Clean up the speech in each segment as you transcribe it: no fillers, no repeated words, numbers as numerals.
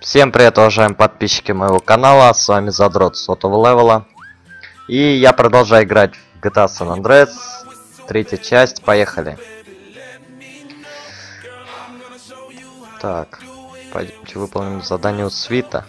Всем привет, уважаемые подписчики моего канала, с вами Задрот сотого левела. И я продолжаю играть в GTA San Andreas, третья часть, поехали. Так, пойдемте выполним задание у Свита.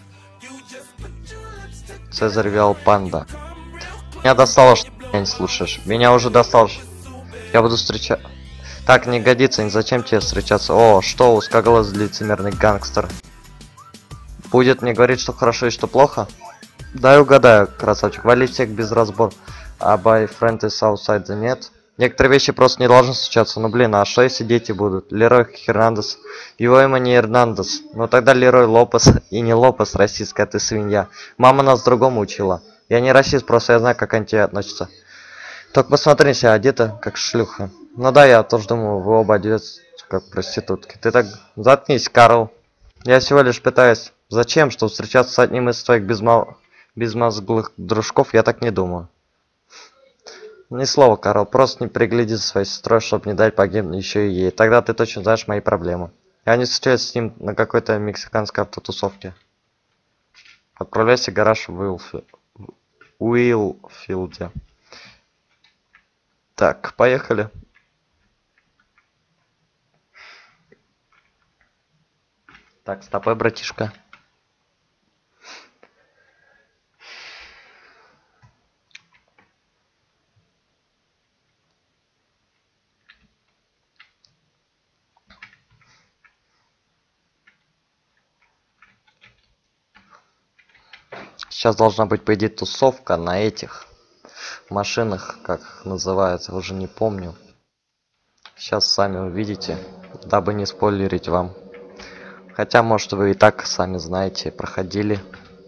Цезарь Виал Панда. Меня достало, что меня не слушаешь. Меня уже достало, что я буду встречать. Так не годится, зачем тебе встречаться? О, что, узкоглазый лицемерный гангстер. Будет мне говорить, что хорошо и что плохо? Дай угадаю, красавчик. Валить всех без разбора. А boyfriend is outside the нет. Некоторые вещи просто не должны случаться. Ну блин, а что если дети будут? Лерой Хернандес. Его имя не Эрнандес. Ну тогда Лерой Лопес. И не Лопес, российская ты свинья. Мама нас другому учила. Я не расист, просто я знаю, как они к тебе относятся. Только посмотри себя, одета как шлюха. Ну да, я тоже думаю, вы оба одеты как проститутки. Ты так заткнись, Карл. Я всего лишь пытаюсь. Зачем, чтобы встречаться с одним из твоих безмозглых дружков, я так не думаю. Ни слова, Карл, просто не пригляди за своей сестрой, чтобы не дать погибнуть еще и ей. Тогда ты точно знаешь мои проблемы. Я не встречаюсь с ним на какой-то мексиканской автотусовке. Отправляйся в гараж в Уилфилде. Так, поехали. Так, стопой, братишка. Сейчас должна быть, по идее, тусовка на этих машинах, как их называется, уже не помню. Сейчас сами увидите, дабы не спойлерить вам. Хотя, может, вы и так сами знаете, проходили.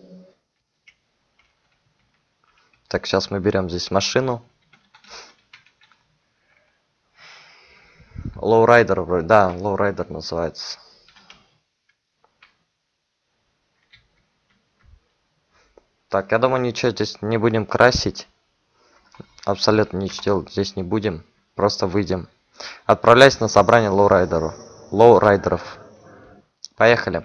Так, сейчас мы берем здесь машину. Лоурайдер вроде, да, лоурайдер называется. Так, я думаю, ничего здесь не будем красить. Абсолютно ничего делать здесь не будем. Просто выйдем. Отправляйся на собрание лоурайдеров. Поехали.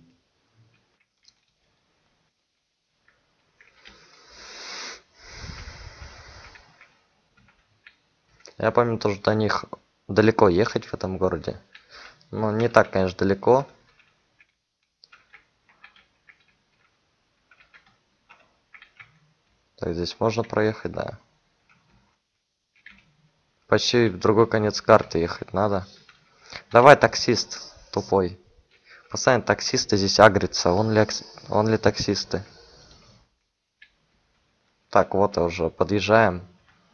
Я помню, тоже до них далеко ехать в этом городе. Но не так, конечно, далеко. Так, здесь можно проехать, да. Почти в другой конец карты ехать надо. Давай, таксист тупой. Постоянно таксисты здесь агрятся. Он ли таксисты? Так, вот и уже подъезжаем.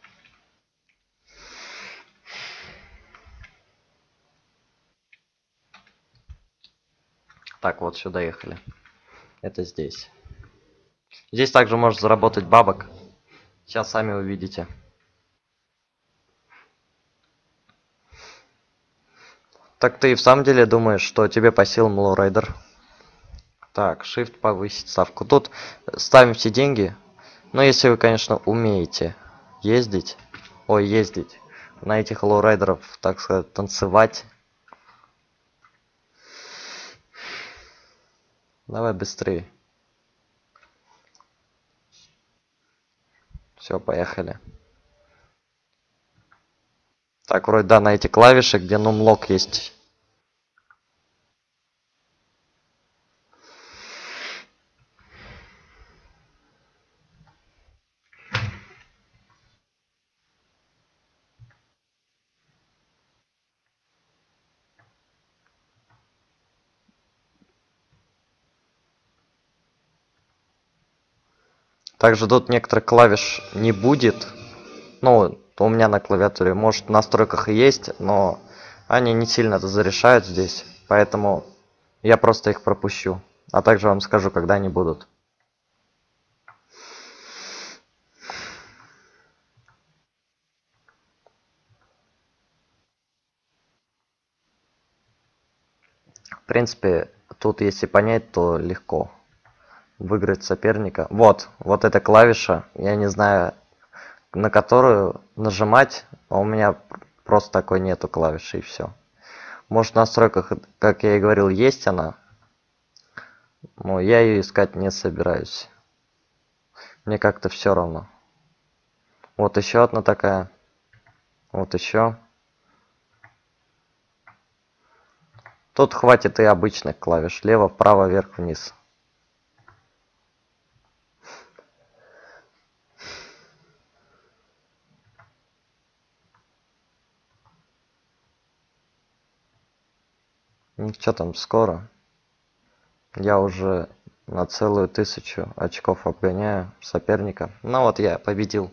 Так, вот сюда ехали. Это здесь. Здесь также можно заработать бабок. Сейчас сами увидите. Так ты и в самом деле думаешь, что тебе по силам лоурайдер? Так, Shift повысить ставку. Тут ставим все деньги. Но если вы, конечно, умеете ездить. Ой, ездить. На этих лоурайдеров, так сказать, танцевать. Давай быстрее. Все, поехали. Так, вроде да, на эти клавиши, где нумлок есть. Также тут некоторых клавиш не будет. Ну, у меня на клавиатуре, может, в настройках и есть, но они не сильно это зарешают здесь. Поэтому я просто их пропущу. А также вам скажу, когда они будут. В принципе, тут если понять, то легко выиграть соперника. Вот эта клавиша, я не знаю, на которую нажимать, а у меня просто такой нету клавиши и все. Может, в настройках, как я и говорил, есть она. Ну, я ее искать не собираюсь. Мне как-то все равно. Вот еще одна такая. Вот еще. Тут хватит и обычных клавиш. Лево, вправо, вверх, вниз. Ну, что там, скоро. Я уже на целую 1000 очков обгоняю соперника. Ну вот я победил.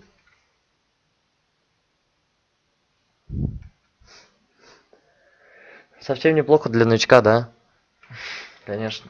Совсем неплохо для новичка, да? Конечно.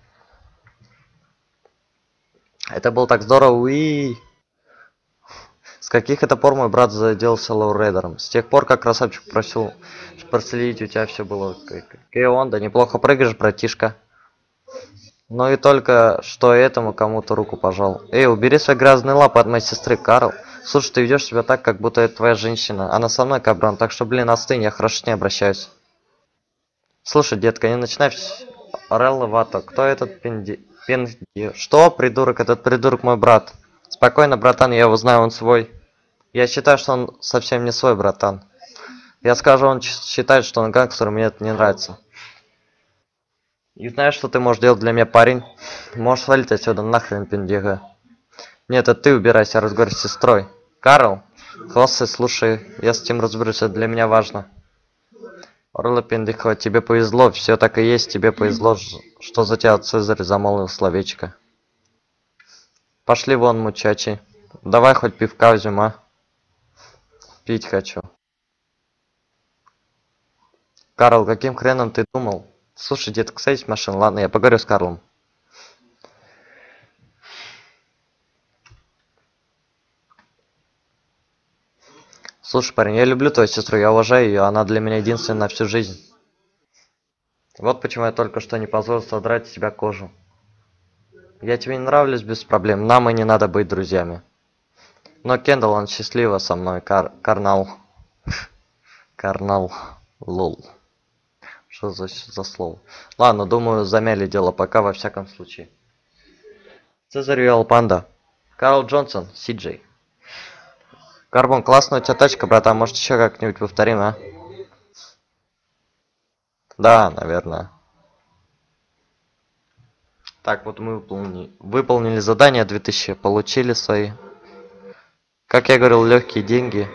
Это было так здорово. Уи! С каких это пор мой брат заделался лоурейдером? С тех пор, как красавчик просил проследить, у тебя все было он, да неплохо прыгаешь, братишка. Ну и только что этому кому-то руку пожал. Эй, убери свои грязные лапы от моей сестры, Карл. Слушай, ты ведешь себя так, как будто это твоя женщина. Она со мной, каброн, так что, блин, остынь, я хорошо с ней обращаюсь. Слушай, детка, не начинай Орелла Вато. Кто этот Что, придурок? Этот придурок мой брат. Спокойно, братан, я его знаю, он свой. Я считаю, что он совсем не свой, братан. Я скажу, он считает, что он гангстер, и мне это не нравится. И знаешь, что ты можешь делать для меня, парень? Можешь свалить отсюда нахрен, пиндега. Нет, это ты убирайся, разговаривай с сестрой. Карл, хвосты, слушай, я с этим разберусь, это для меня важно. Орла Пиндикова, тебе повезло, все так и есть, тебе повезло, что за тебя Цезарь замолвил словечко. Пошли вон, мучачи. Давай хоть пивка возьмем, а? Пить хочу. Карл, каким хреном ты думал? Слушай, детка, садись в машину, ладно, я поговорю с Карлом. Слушай, парень, я люблю твою сестру, я уважаю ее, она для меня единственная на всю жизнь. Вот почему я только что не позволил содрать с тебя кожу. Я тебе не нравлюсь без проблем, нам и не надо быть друзьями. Но Кендалл, он счастлива со мной, Карнал. Карнал. Лол. Что за слово? Ладно, думаю, замяли дело пока, во всяком случае. Цезарь Панда. Карл Джонсон, Си-Джей. Карбон, классная у тебя тачка, братан, может еще как-нибудь повторим, а? Да, наверное. Так, вот мы выполнили задание 2000, получили свои. Как я говорил, легкие деньги.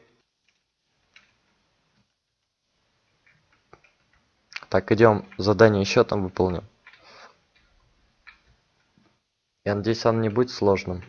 Так, идем, задание еще там выполним. Я надеюсь, оно не будет сложным.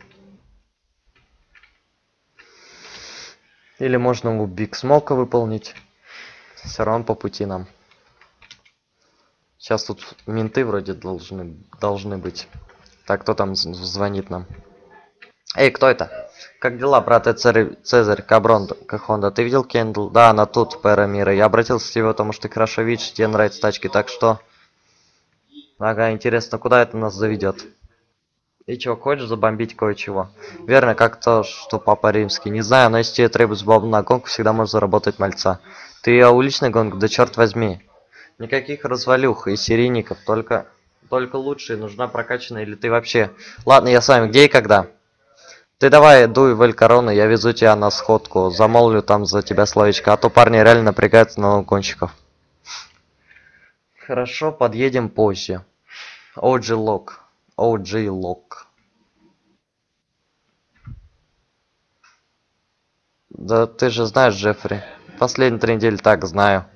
Или можно у Биг Смока выполнить. Все равно по пути нам. Сейчас тут менты вроде должны быть. Так, кто там звонит нам? Эй, кто это? Как дела, брат Цезарь, Каброн, Кахонда? Ты видел Кендл? Да, она тут, пэра мира. Я обратился к тебе, потому что ты хорошо видишь, тебе нравятся тачки, так что... Ага, интересно, куда это нас заведет? И чего, хочешь забомбить кое-чего? Верно, как то, что Папа Римский. Не знаю, но если тебе требуется бомба на гонку, всегда можешь заработать мальца. Ты о уличной гонке? Да черт возьми. Никаких развалюх и серийников, только лучшие, нужна прокачанная или ты вообще... Ладно, я с вами, где и когда? Ты давай дуй в Эль Корону, я везу тебя на сходку, замолвлю там за тебя словечко, а то парни реально напрягаются на гонщиков. Хорошо, подъедем позже. OG Lock. OG Lock. Да ты же знаешь, Джеффри. Последние 3 недели так знаю.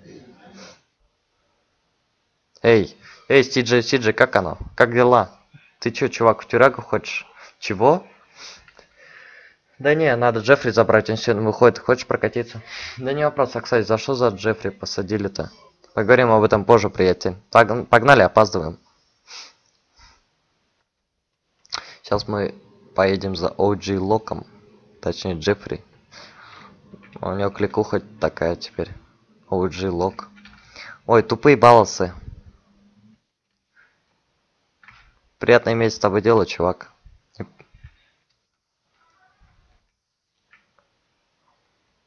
Эй, Сиджи, как оно? Как дела? Ты чё, чувак, в тюрягу хочешь? Чего? Да не, надо Джеффри забрать, он сегодня выходит. Хочешь прокатиться? Да не вопрос, а, кстати, за что за Джеффри посадили-то? Поговорим об этом позже, приятель. Погнали, опаздываем. Сейчас мы поедем за OG Локом. Точнее, Джеффри. У него кликуха такая теперь. OG Лок. Ой, тупые балласы. Приятно иметь с тобой дело, чувак.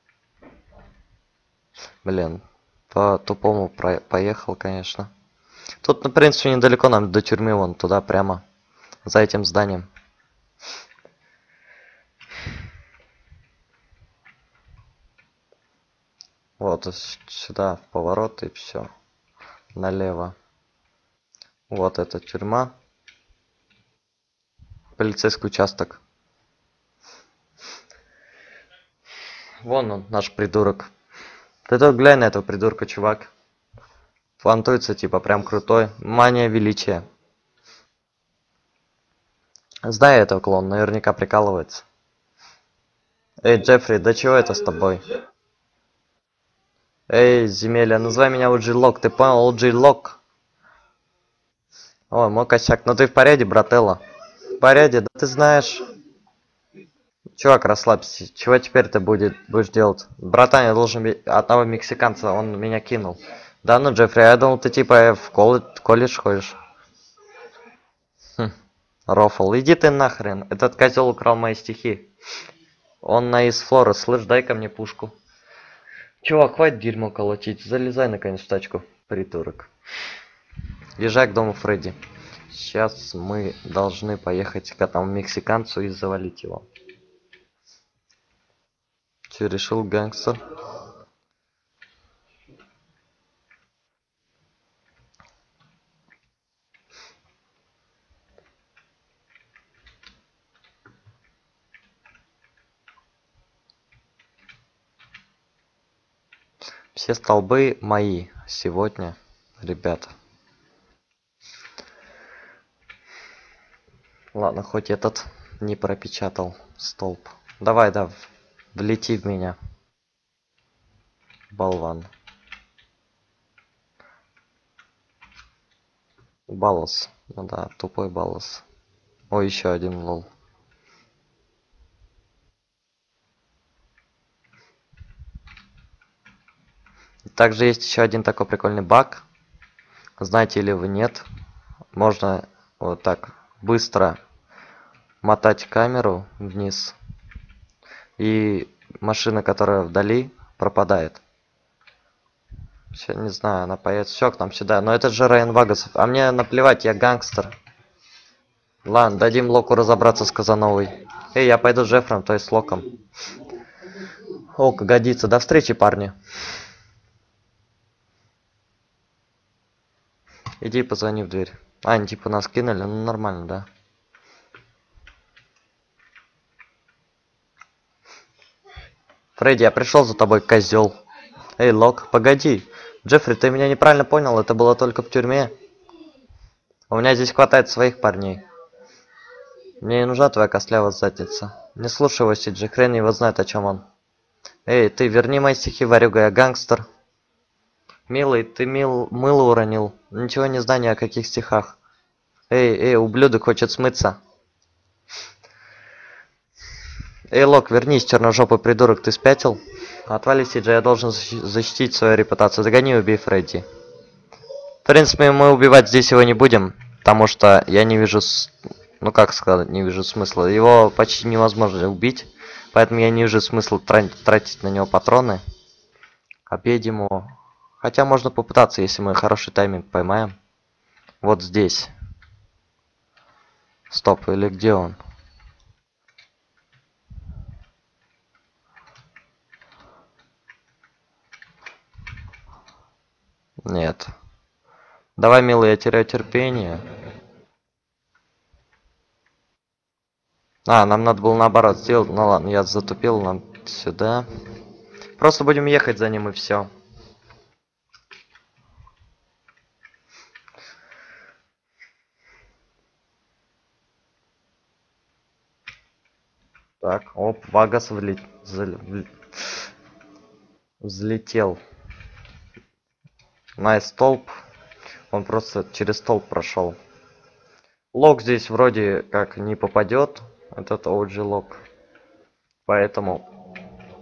Блин, по тупому поехал, конечно. Тут, в принципе, недалеко нам до тюрьмы, вон туда прямо. За этим зданием. Вот, сюда в поворот и все. Налево. Вот эта тюрьма. Полицейский участок. Вон он, наш придурок. Ты только глянь на этого придурка, чувак. Флантуется, типа, прям крутой. Мания величия. Знаю этого клон, наверняка прикалывается. Эй, Джеффри, да чего это с тобой? Эй, земелья, называй меня OG Лок, ты понял, OG Лок? Ой, мой косяк, ну ты в порядке, брателло? В порядке, да ты знаешь. Чувак, расслабься, чего теперь ты будешь делать? Братан, я должен одного мексиканца, он меня кинул. Да ну, Джеффри, я думал, ты типа в колледж ходишь. Хм, Рофл, иди ты нахрен, этот козел украл мои стихи. Он на из Флора, слышь, дай-ка мне пушку. Чувак, хватит дерьмо колотить, залезай наконец в тачку, придурок. Езжай к дому Фредди. Сейчас мы должны поехать к этому мексиканцу и завалить его. Че, решил, гангстер? Все столбы мои сегодня, ребята. Ладно, хоть этот не пропечатал столб. Давай, да, влети в меня. Болван. Баллас. Ну да, тупой баллас. О, еще один лол. Также есть еще один такой прикольный баг. Знаете ли вы, нет? Можно вот так быстро мотать камеру вниз. И машина, которая вдали, пропадает. Все, не знаю, она поедет. Все к нам сюда. Но это же Райан Вагасов. А мне наплевать, я гангстер. Ладно, дадим Локу разобраться с Казановой. Эй, я пойду с Джеффром, то есть с Локом. О, годится. До встречи, парни. Иди позвони в дверь. А, они типа нас кинули, ну нормально, да. Фредди, я пришел за тобой, козел. Эй, Лок, погоди. Джеффри, ты меня неправильно понял, это было только в тюрьме. У меня здесь хватает своих парней. Мне не нужна твоя костлявая задница. Не слушай его, Сиджи, хрен его знает, о чем он. Эй, ты верни мои стихи, ворюга, я гангстер. Милый, ты мыло уронил. Ничего не знаю ни о каких стихах. Эй, ублюдок хочет смыться. Эй, Лок, вернись, черножопый придурок, ты спятил? Отвали, Сиджи, я должен защитить свою репутацию. Загони и убей Фредди. В принципе, мы убивать здесь его не будем, потому что я не вижу... Ну, как сказать, не вижу смысла. Его почти невозможно убить, поэтому я не вижу смысла тратить на него патроны. Объедем его. Хотя можно попытаться, если мы хороший тайминг поймаем. Вот здесь. Стоп, или где он? Нет. Давай, милый, я теряю терпение. А, нам надо было наоборот сделать. Ну ладно, я затупил, нам сюда. Просто будем ехать за ним и все. Так, оп, Вагас взлетел на столб. Он просто через столб прошел. Лок здесь вроде как не попадет. Этот OG лок. Поэтому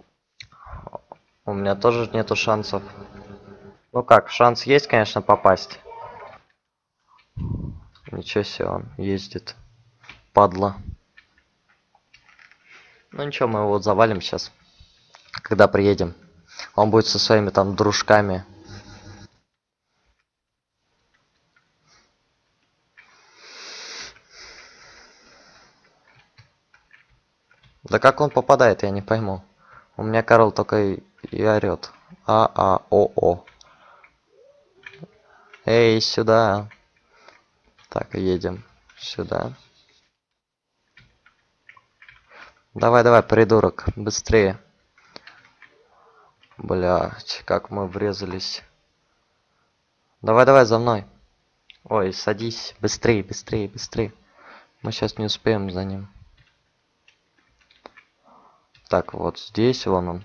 у меня тоже нету шансов. Ну как, шанс есть, конечно, попасть. Ничего себе, он ездит. Падла. Ну ничего, мы его завалим сейчас. Когда приедем. Он будет со своими там дружками. Да как он попадает, я не пойму. У меня Карл только и орет. А-а-о-о. Эй, сюда. Так, едем сюда. Давай, давай, придурок, быстрее. Блять, как мы врезались. Давай, давай, за мной. Ой, садись. Быстрее, быстрее, быстрее. Мы сейчас не успеем за ним. Так, вот здесь вон он.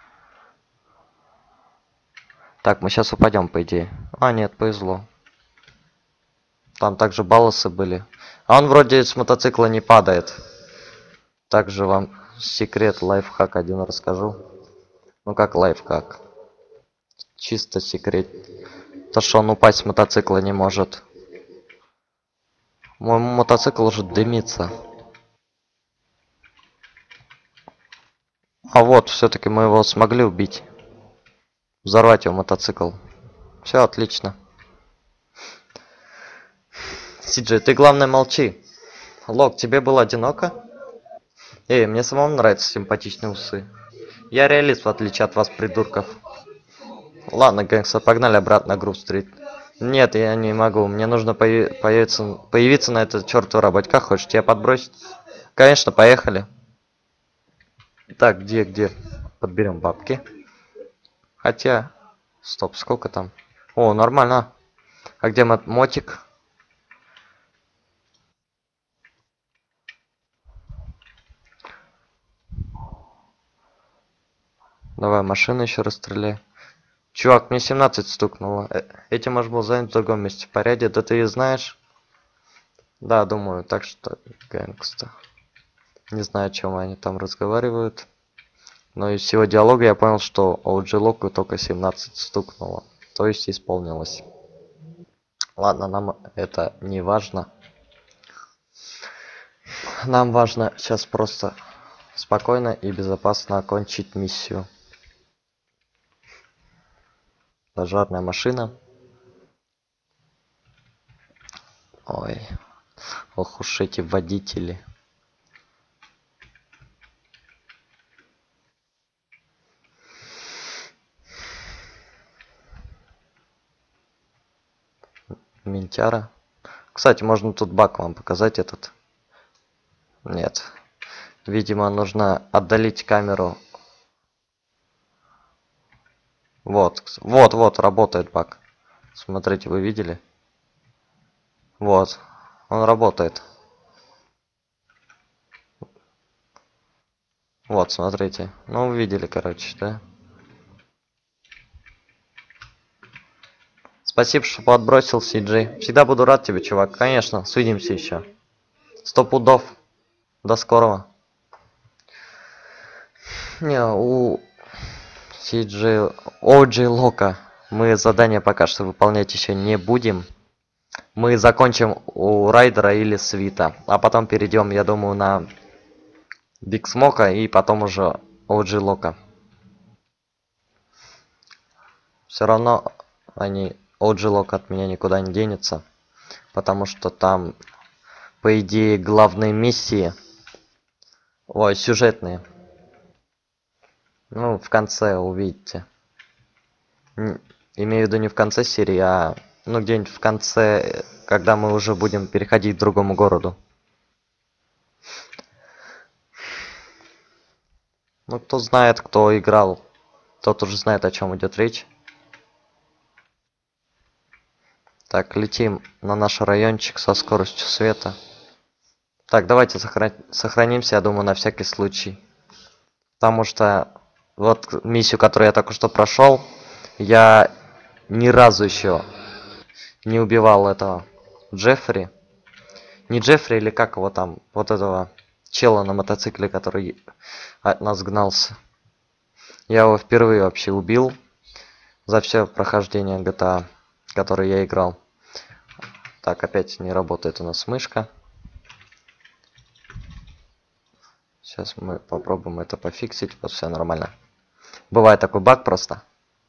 Так, мы сейчас упадем, по идее. А, нет, повезло. Там также балласы были. А он вроде с мотоцикла не падает. Также вам секрет, лайфхак один расскажу. Ну как лайфхак? Чисто секрет. То, что он упасть с мотоцикла не может. Мой мотоцикл уже дымится. А вот, все-таки мы его смогли убить. Взорвать его мотоцикл. Все отлично. Сиджей, ты главное молчи. Лок, тебе было одиноко? Эй, мне самому нравятся симпатичные усы. Я реалист, в отличие от вас, придурков. Ладно, гэнгстер, погнали обратно на Грув-стрит. Нет, я не могу. Мне нужно появиться на этот чертовой работе. Как хочешь, тебя подбросить? Конечно, поехали. Так, где? Подберем бабки. Хотя... Стоп, сколько там? О, нормально. А где мотик? Давай машину еще расстреляй. Чувак, мне 17 стукнуло. Этим аж был занят в другом месте. В порядке, да ты и знаешь? Да, думаю, так что гэнгста. Не знаю, о чем они там разговаривают. Но из всего диалога я понял, что OG Локу только 17 стукнуло. То есть исполнилось. Ладно, нам это не важно. Нам важно сейчас просто спокойно и безопасно окончить миссию. Пожарная машина. Ой. Ох уж эти водители. Ментяра. Кстати, можно тут бак вам показать этот. Нет. Видимо, нужно отдалить камеру. Вот, работает бак. Смотрите, вы видели? Вот, он работает. Вот, смотрите. Ну, вы видели, короче, да? Спасибо, что подбросил, Сиджей. Всегда буду рад тебе, чувак. Конечно, свидимся еще. 100 пудов. До скорого. Не, у Сиджей... OG Лока мы задание пока что выполнять еще не будем. Мы закончим у Райдера или Свита. А потом перейдем, я думаю, на Биг Смока и потом уже OG Лока. Все равно они... OG Лок от меня никуда не денется. Потому что там, по идее, главные миссии... Ой, сюжетные. Ну, в конце увидите. Имею в виду не в конце серии, а... Ну, где-нибудь в конце, когда мы уже будем переходить к другому городу. Ну, кто знает, кто играл, тот уже знает, о чем идет речь. Так, летим на наш райончик со скоростью света. Так, давайте сохранимся, я думаю, на всякий случай. Потому что вот миссию, которую я только что прошел, я ни разу еще не убивал этого Джеффри. Не Джеффри или как его там, вот этого чела на мотоцикле, который от нас гнался. Я его впервые вообще убил за все прохождение GTA, который я играл. Так, опять не работает у нас мышка. Сейчас мы попробуем это пофиксить. Вот все нормально. Бывает такой баг просто.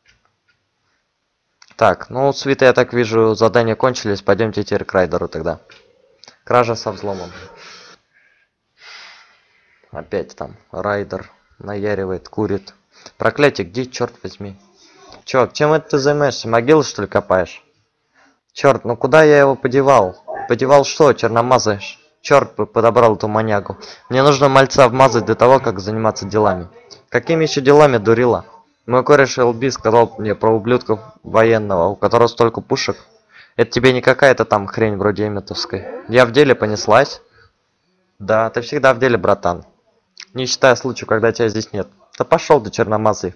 Так, ну у Свита, я так вижу, задания кончились. Пойдемте теперь к Райдеру тогда. Кража со взломом. Опять там райдер наяривает, курит. Проклятие, где, черт возьми? Чувак, чем это ты займешься? Могилы, что ли, копаешь? Черт, ну куда я его подевал? Подевал что, черномазаешь? Черт бы подобрал эту маньягу. Мне нужно мальца вмазать до того, как заниматься делами. Какими еще делами, дурила? Мой кореш ЛБ сказал мне про ублюдков военного, у которого столько пушек. Это тебе не какая-то там хрень вроде эмметовской. Я в деле, понеслась? Да, ты всегда в деле, братан. Не считая случая, когда тебя здесь нет. Да пошел ты, черномазый.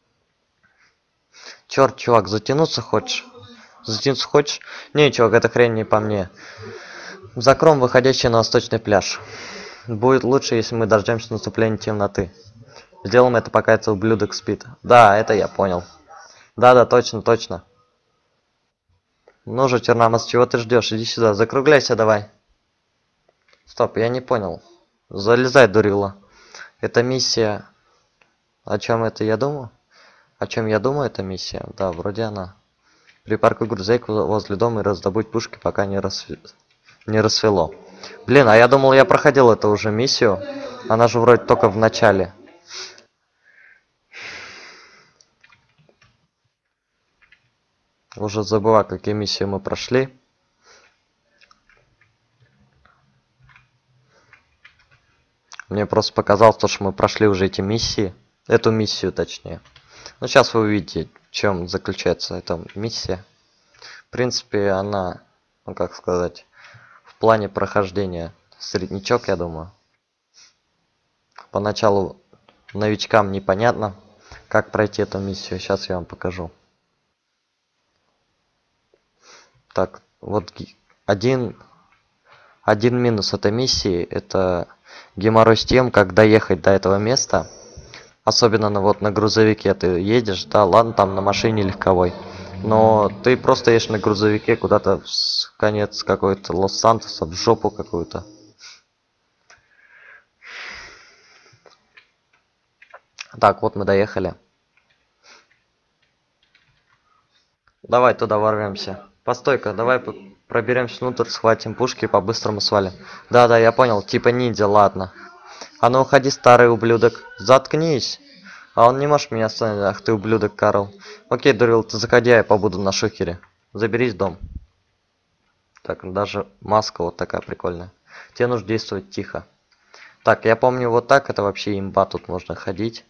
Черт, чувак, затянуться хочешь? Затянуться хочешь? Не, чувак, эта хрень не по мне. Закроем выходящий на восточный пляж. Будет лучше, если мы дождемся наступления темноты. Сделаем это, пока этот ублюдок спит. Да, это я понял. Да-да, точно, точно. Ну же, черномаз, чего ты ждешь? Иди сюда, закругляйся давай. Стоп, я не понял. Залезай, дурила. Это миссия... О чем это я думаю? О чем я думаю, это миссия? Да, вроде она. Припаркуй грузовик возле дома и раздобудь пушки, пока не рассвело. Блин, а я думал, я проходил эту уже миссию. Она же вроде только в начале. Уже забываю, какие миссии мы прошли. Мне просто показалось, что мы прошли уже эти миссии. Эту миссию, точнее. Ну, сейчас вы увидите, в чем заключается эта миссия. В принципе, она, ну как сказать, в плане прохождения среднячок, я думаю. Поначалу новичкам непонятно, как пройти эту миссию. Сейчас я вам покажу. Так, вот один минус этой миссии — это геморрой с тем, как доехать до этого места. Особенно вот на грузовике ты едешь, да, ладно, там на машине легковой. Но ты просто едешь на грузовике куда-то в конец какой-то Лос-Сантоса, в жопу какую-то. Так, вот мы доехали. Давай туда ворвемся. Постой-ка, давай проберемся внутрь, схватим пушки и по-быстрому свалим. Да-да, я понял, типа ниндзя, ладно. А ну уходи, старый ублюдок. Заткнись. А он не может меня остановить. Ах ты ублюдок, Карл. Окей, дурил, ты заходи, а я побуду на шухере. Заберись в дом. Так, даже маска вот такая прикольная. Тебе нужно действовать тихо. Так, я помню, вот так это вообще имба, тут можно ходить.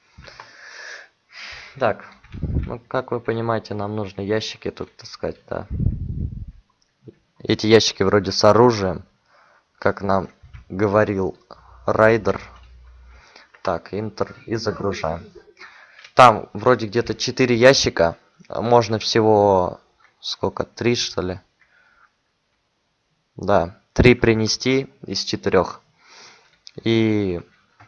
Так, ну как вы понимаете, нам нужны ящики тут таскать, да. Эти ящики вроде с оружием, как нам говорил райдер. Так, интер и загружаем. Там вроде где-то 4 ящика. Можно всего сколько? 3, что ли? Да, 3 принести из 4. И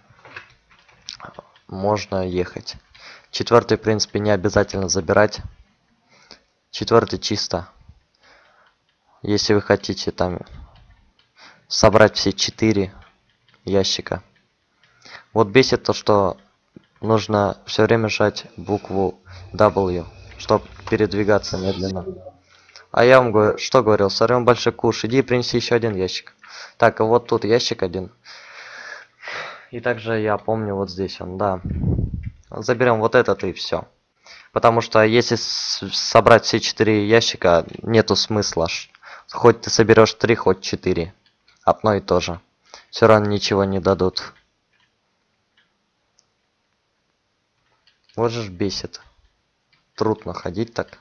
можно ехать. 4, в принципе, не обязательно забирать. 4 чисто. Если вы хотите там собрать все 4 ящика. Вот бесит то, что нужно все время жать букву W, чтобы передвигаться медленно. А я вам говорю, что говорил, сорвем большой куш, иди принеси еще один ящик. Так, а вот тут ящик один. И также я помню вот здесь он, да. Заберем вот этот и все. Потому что если собрать все 4 ящика, нету смысла. Хоть ты соберешь 3, хоть 4. Одно и то же. Все равно ничего не дадут. Вот же ж бесит. Трудно ходить так.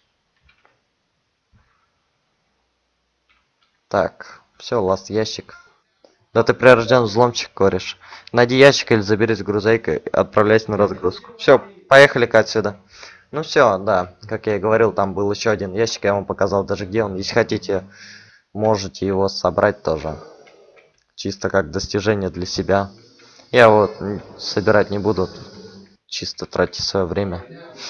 Так, все, ласт ящик. Да ты прирожден взломчик, кореш. Найди ящик или заберись грузовик и отправляйся на разгрузку. Все, поехали-ка отсюда. Ну все, да, как я и говорил, там был еще один ящик, я вам показал даже где он. Если хотите, можете его собрать тоже. Чисто как достижение для себя. Я вот собирать не буду. Чисто тратить свое время.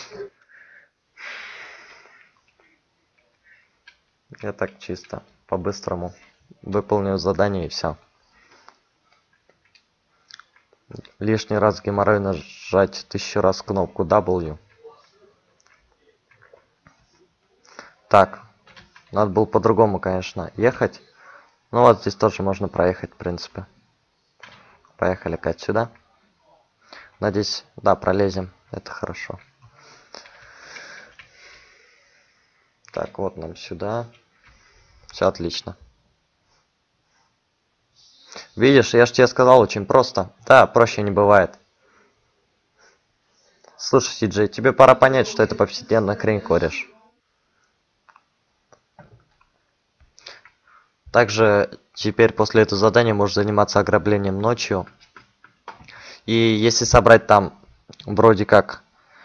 Я так чисто, по-быстрому выполню задание и все. Лишний раз геморрой нажать 1000 раз кнопку W. Так, надо было по-другому, конечно, ехать. Ну вот здесь тоже можно проехать, в принципе. Поехали-ка отсюда. Надеюсь, да, пролезем. Это хорошо. Так, вот нам сюда. Все отлично. Видишь, я же тебе сказал, очень просто. Да, проще не бывает. Слушай, Сиджей, тебе пора понять, что это повседневная хрень, кореш. Также теперь после этого задания можешь заниматься ограблением ночью. И если собрать там вроде как,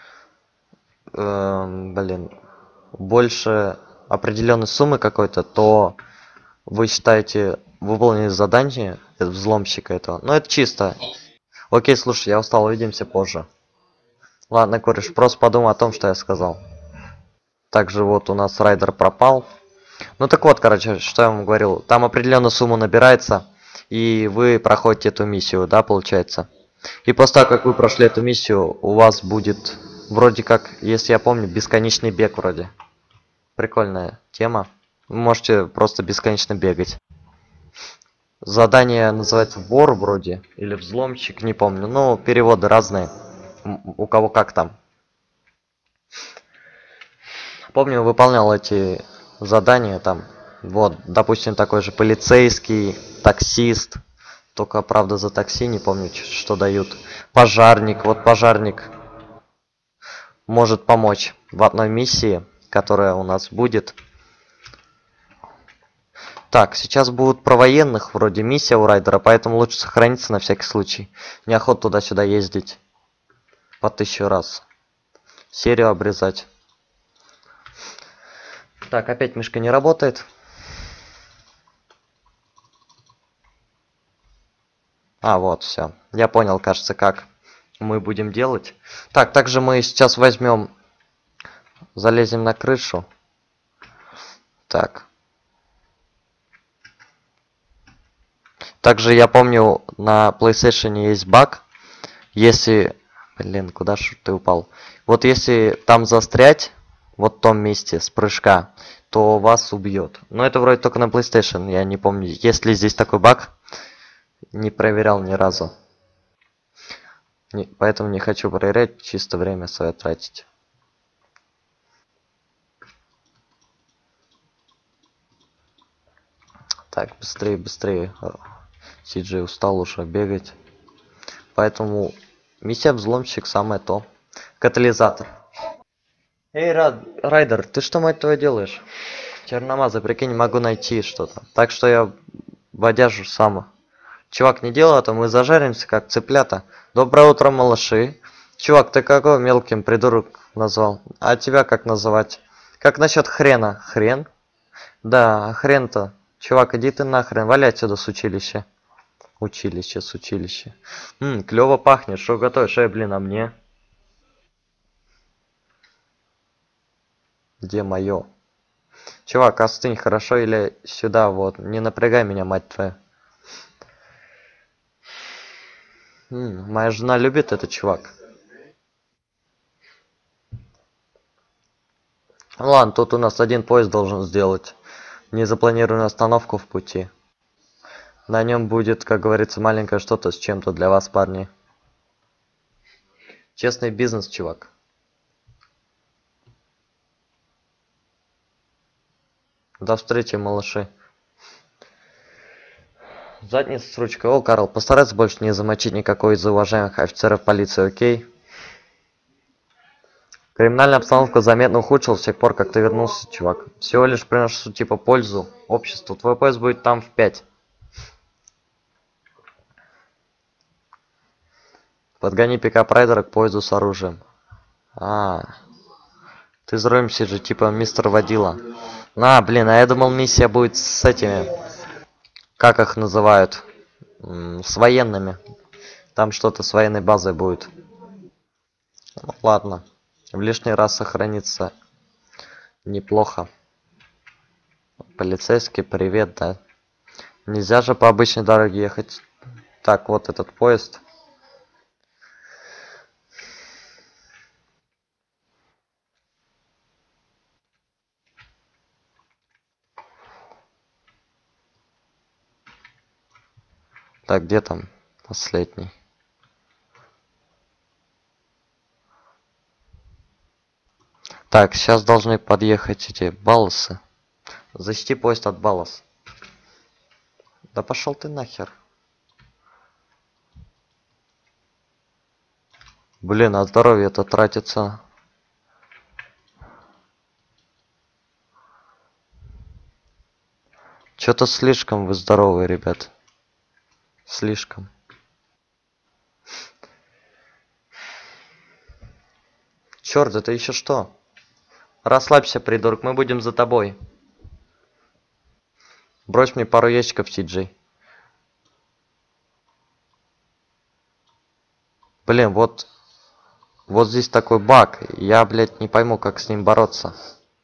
блин, больше определенной суммы какой-то, то вы считаете выполнили задание взломщика этого. Но это чисто. Окей, слушай, я устал, увидимся позже. Ладно, кореш, просто подумай о том, что я сказал. Также вот у нас райдер пропал. Ну так вот, короче, что я вам говорил. Там определенная сумма набирается, и вы проходите эту миссию, да, получается. И после того, как вы прошли эту миссию, у вас будет, вроде как, если я помню, бесконечный бег вроде. Прикольная тема. Вы можете просто бесконечно бегать. Задание называется вор вроде, или взломщик, не помню. Ну, переводы разные. У кого как там. Помню, выполнял эти задания там. Вот, допустим, такой же полицейский, таксист. Только, правда, за такси не помню, что дают. Пожарник. Вот пожарник может помочь в одной миссии, которая у нас будет. Так, сейчас будут про военных, вроде миссия у райдера, поэтому лучше сохраниться на всякий случай. Неохота туда-сюда ездить по 1000 раз. Серию обрезать. Так, опять мишка не работает. А, вот, все. Я понял, кажется, как мы будем делать. Так, также мы сейчас возьмем, залезем на крышу. Так. Также я помню, на PlayStation есть баг. Если... Блин, куда ж ты упал? Вот если там застрять, вот в том месте с прыжка, то вас убьет. Но это вроде только на PlayStation, я не помню. Есть ли здесь такой баг? Не проверял ни разу. Поэтому не хочу проверять, чисто время свое тратить. Так, быстрее, быстрее. Сиджей устал уже бегать. Поэтому миссия взломщик самое то. Катализатор. Эй, Райдер, ты что, мать твою, делаешь? Черномаза, прикинь, не могу найти что-то. Так что я водяжу сам. Чувак, не делай это, мы зажаримся, как цыплята. Доброе утро, малыши. Чувак, ты какой мелким придурок назвал? А тебя как называть? Как насчет хрена? Хрен? Да, хрен-то. Чувак, иди ты нахрен, валяй отсюда с училища. Училище, с училища. Клево пахнет, что готовишь? Блин, а мне? Где мое? Чувак, остынь, хорошо, или сюда, вот. Не напрягай меня, мать твоя. Моя жена любит этот чувак. Ладно, тут у нас один поезд должен сделать. Незапланированную остановку в пути. На нем будет, как говорится, маленькое что-то с чем-то для вас, парни. Честный бизнес, чувак. До встречи, малыши. Задница с ручкой. О, Карл, постарайся больше не замочить никакой из уважаемых офицеров полиции, окей? Криминальная обстановка заметно ухудшилась с тех пор, как ты вернулся, чувак. Всего лишь приношу типа пользу обществу. Твой поезд будет там в 5. Подгони пикап-райдера к поезду с оружием. Ты за рулем сидишь, типа мистер водила. Блин, а я думал миссия будет с этими... Как их называют? С военными. Там что-то с военной базой будет. Ну, ладно. В лишний раз сохранится неплохо. Полицейский, привет, да. Нельзя же по обычной дороге ехать. Так, вот этот поезд. Так, где там? Последний. Так, сейчас должны подъехать эти балласы. Защити поезд от баллас. Да пошел ты нахер. Блин, а здоровье-то тратится. Что-то слишком вы здоровые, ребят. Слишком. Черт, это еще что? Расслабься, придурок, мы будем за тобой. Брось мне пару ящиков, Си-Джей. Блин, вот здесь такой баг. Я, блядь, не пойму, как с ним бороться.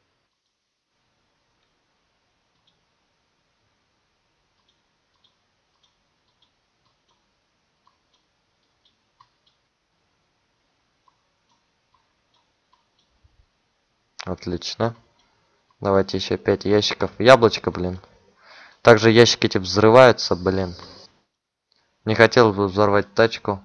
Отлично. Давайте еще 5 ящиков. Яблочко, блин. Также ящики эти взрываются, блин. Не хотел бы взорвать тачку.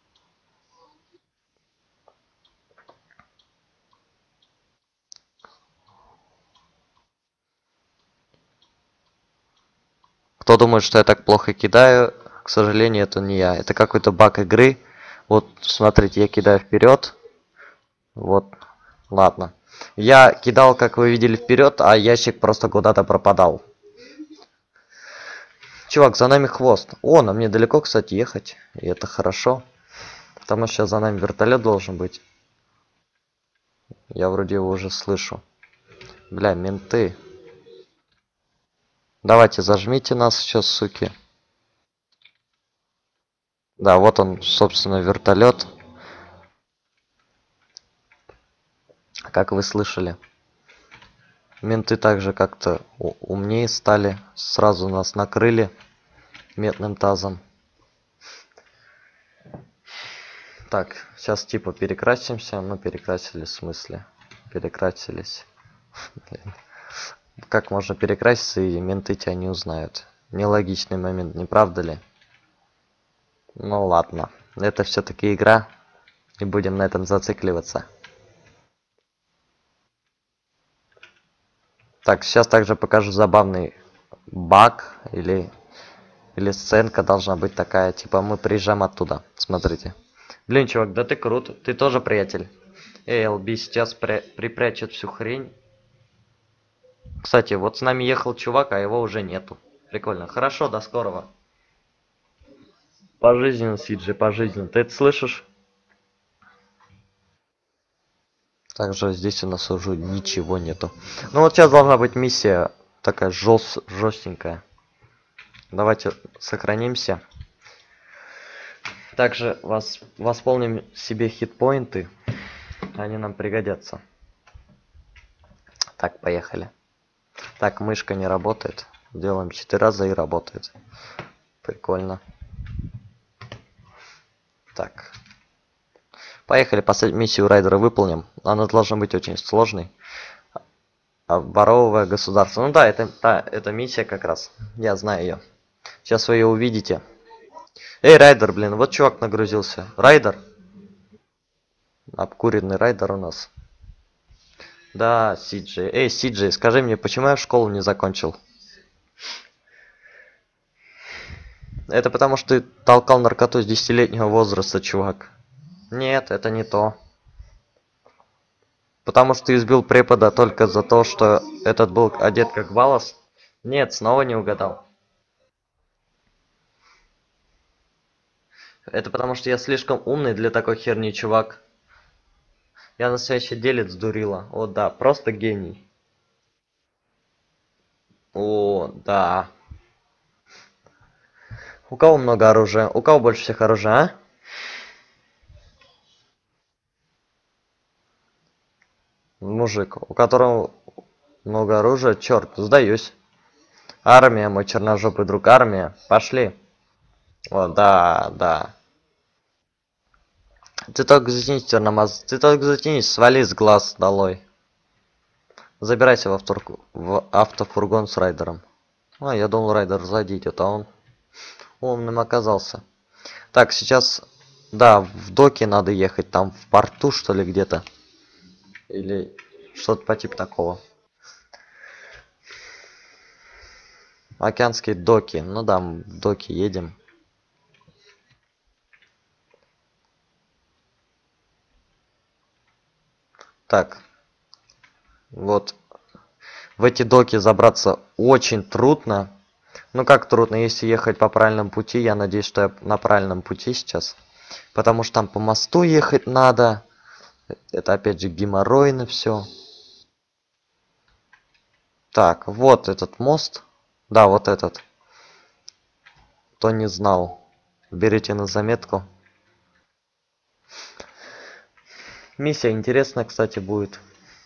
Кто думает, что я так плохо кидаю, к сожалению, это не я. Это какой-то баг игры. Вот, смотрите, я кидаю вперед. Вот, ладно. Я кидал, как вы видели, вперед, а ящик просто куда-то пропадал. Чувак, за нами хвост. О, нам недалеко, кстати, ехать. И это хорошо. Потому что сейчас за нами вертолет должен быть. Я вроде его уже слышу. Бля, менты. Давайте, зажмите нас сейчас, суки. Да, вот он, собственно, вертолет. Как вы слышали. Менты также как-то умнее стали. Сразу нас накрыли медным тазом. Так, сейчас типа перекрасимся. Ну, перекрасились в смысле. Перекрасились. Как можно перекраситься, и менты тебя не узнают? Нелогичный момент, не правда ли? Ну ладно. Это все-таки игра. И будем на этом зацикливаться. Так, сейчас также покажу забавный баг или сценка должна быть такая, типа мы приезжаем оттуда. Смотрите. Блин, чувак, да ты крут, ты тоже приятель. Эй, ЛБ сейчас припрячет всю хрень. Кстати, вот с нами ехал чувак, а его уже нету. Прикольно. Хорошо, до скорого. Пожизненно, Сиджи, пожизненно. Ты это слышишь? Также здесь у нас уже ничего нету. Ну вот сейчас должна быть миссия такая жестенькая. Давайте сохранимся. Также восполним себе хитпоинты. Они нам пригодятся. Так, поехали. Так, мышка не работает. Делаем 4 раза и работает. Прикольно. Так. Поехали, последнюю миссию райдера выполним. Она должна быть очень сложной. Обворовывая государство. Ну да, это миссия как раз. Я знаю ее. Сейчас вы ее увидите. Эй, райдер, блин, вот чувак нагрузился. Райдер. Обкуренный райдер у нас. Да, Сиджей. Эй, Сиджей, скажи мне, почему я школу не закончил? Это потому, что ты толкал наркоту с 10-летнего возраста, чувак. Нет, это не то. Потому что ты избил препода только за то, что этот был одет как Валас? Нет, снова не угадал. Это потому, что я слишком умный для такой херни, чувак. Я настоящий делец дурила. О, да, просто гений. О, да. У кого много оружия? У кого больше всех оружия, а? Мужик, у которого много оружия. Черт, сдаюсь. Армия, мой черножопый друг, армия. Пошли. О, да, да. Ты только затянись, черномаз. Ты только затянись, свали с глаз долой. Забирайся в автофургон с райдером. А, я думал, райдер сзади идет, а он умным оказался. Так, сейчас... Да, в доки надо ехать, там в порту, что ли, где-то. Или что-то по типу такого. Океанские доки. Ну да, мы в доки едем. Так, вот. В эти доки забраться очень трудно. Ну как трудно, если ехать по правильному пути. Я надеюсь, что я на правильном пути сейчас. Потому что там по мосту ехать надо. Это опять же геморройно все. Так, вот этот мост. Да, вот этот. Кто не знал, берите на заметку. Миссия интересная, кстати, будет.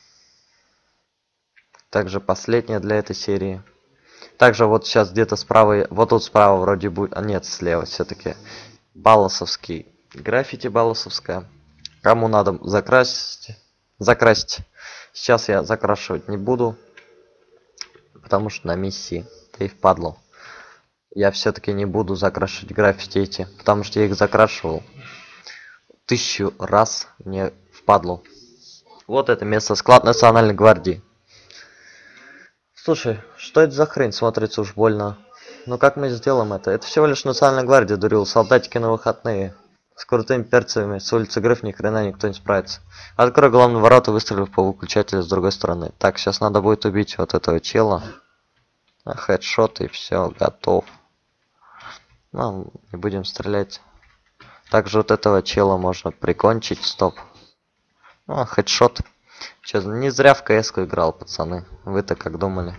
Также последняя для этой серии. Также вот сейчас где-то справа, вот тут справа вроде будет, а нет, слева все-таки Балосовский. Граффити Балосовская. Кому надо закрасить, закрасить. Сейчас я закрашивать не буду, потому что на миссии. Да и впадло. Я все-таки не буду закрашивать граффити эти, потому что я их закрашивал 1000 раз, мне впадло. Вот это место, склад Национальной гвардии. Слушай, что это за хрень? Смотрится уж больно. Ну как мы сделаем это? Это всего лишь Национальная гвардия, дурил. Солдатики на выходные. С крутыми перцами, с улицы Гриф ни хрена никто не справится. Открой главные ворота, выстрелив по выключателю с другой стороны. Так, сейчас надо будет убить вот этого чела. Хедшот и все, готов. Ну, не будем стрелять. Также вот этого чела можно прикончить, стоп. Ну, хедшот. Че, не зря в КС-ку играл, пацаны. Вы-то как думали?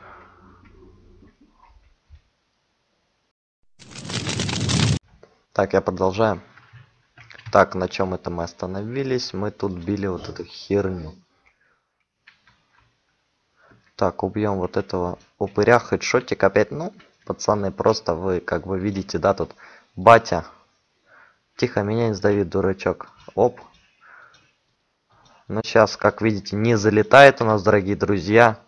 Так, я продолжаю. Так, на чем это мы остановились? Мы тут били вот эту херню. Так, убьем вот этого упыря, хедшотик опять. Ну, пацаны, просто вы, как вы видите, да, тут батя. Тихо, меня не сдави, дурачок. Оп. Ну, сейчас, как видите, не залетает у нас, дорогие друзья.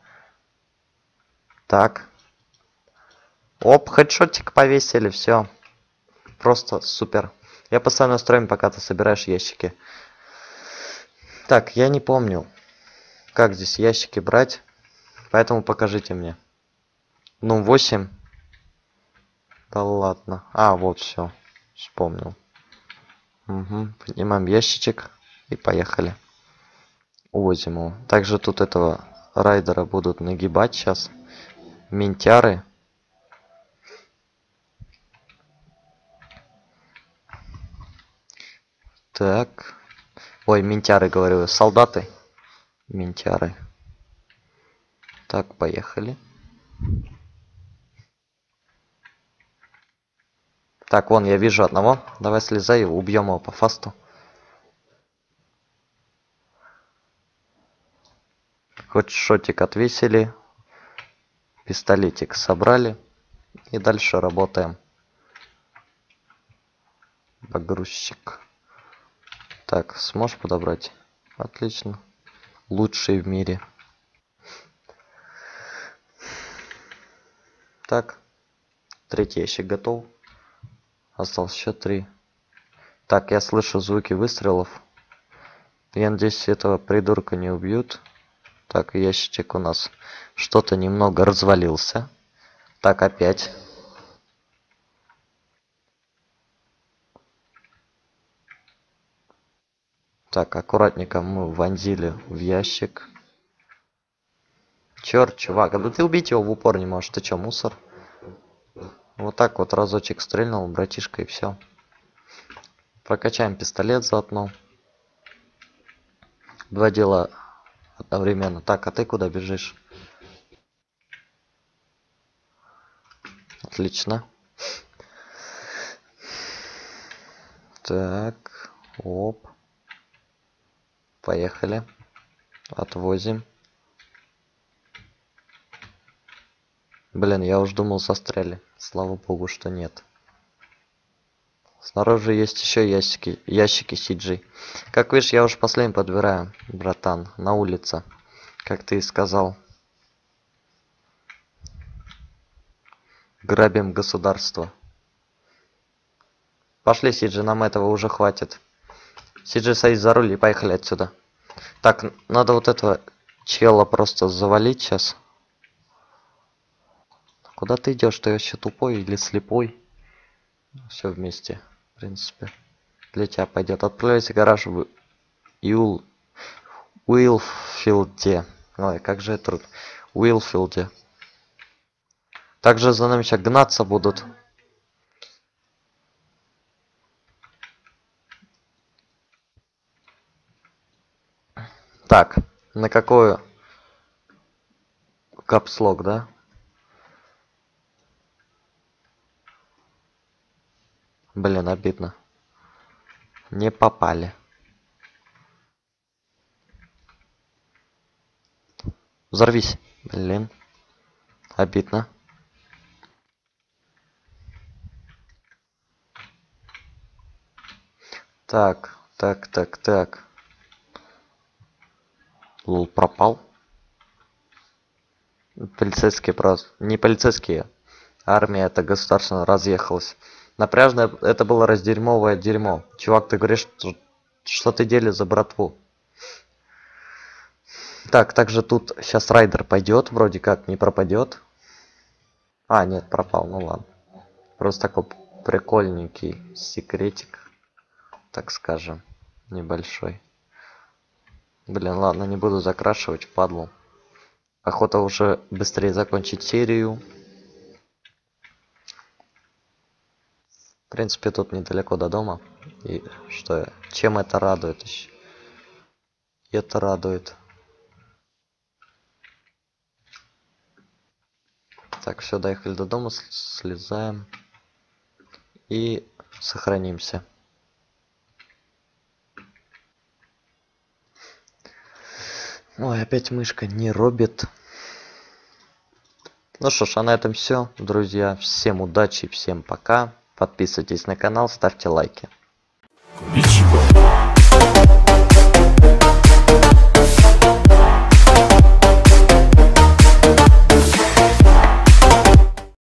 Так. Оп, хедшотик повесили, все. Просто супер. Я постоянно строим, пока ты собираешь ящики. Так, я не помню, как здесь ящики брать. Поэтому покажите мне. Ну, 8. Да ладно. А, вот все. Вспомнил. Угу. Поднимаем ящичек и поехали. Увозим его. Также тут этого райдера будут нагибать сейчас. Ментяры. Так. Ой, ментяры, говорю. Солдаты. Ментяры. Так, поехали. Так, вон, я вижу одного. Давай слезай, убьем его по фасту. Хоть шотик отвесили. Пистолетик собрали. И дальше работаем. Погрузчик. Так, сможешь подобрать? Отлично. Лучший в мире. Так. Третий ящик готов. Осталось еще 3. Так, я слышу звуки выстрелов. Я надеюсь, этого придурка не убьют. Так, ящичек у нас что-то немного развалился. Так, опять. Так, аккуратненько мы вонзили в ящик. Черт, чувак, да ты убить его в упор не можешь. Ты чё, мусор? Вот так вот разочек стрельнул, братишка, и все. Прокачаем пистолет заодно. Два дела одновременно. Так, а ты куда бежишь? Отлично. Так, оп. Поехали. Отвозим. Блин, я уж думал, застряли. Слава богу, что нет. Снаружи есть еще ящики CG. Как видишь, я уж последний подбираю, братан, на улице. Как ты и сказал. Грабим государство. Пошли, Сиджи, нам этого уже хватит. Сиджи, садись за руль и поехали отсюда. Так, надо вот этого чела просто завалить сейчас. Куда ты идешь? Ты вообще тупой или слепой? Все вместе, в принципе. Для тебя пойдет. Отправляйся в гараж в Уилфилде. Ой, как же это? Уилфилде. Также за нами сейчас гнаться будут. Так, на какую? Капслог, да? Блин, обидно. Не попали. Взорвись. Блин. Обидно. Так, так. Лул пропал. Полицейские просто. Не полицейские. Армия это государственно разъехалась. Напряжное это было раздерьмовое дерьмо. Чувак, ты говоришь, что ты делишь за братву? Так, также тут сейчас райдер пойдет, вроде как не пропадет. А, нет, пропал, ну ладно. Просто такой прикольненький секретик, так скажем, небольшой. Блин, ладно, не буду закрашивать, падлу. Охота уже быстрее закончить серию. В принципе, тут недалеко до дома. И что, чем это радует еще? Это радует. Так, все, доехали до дома, слезаем. И сохранимся. Ой, опять мышка не робит. Ну что ж, а на этом все, друзья. Всем удачи, всем пока. Подписывайтесь на канал, ставьте лайки.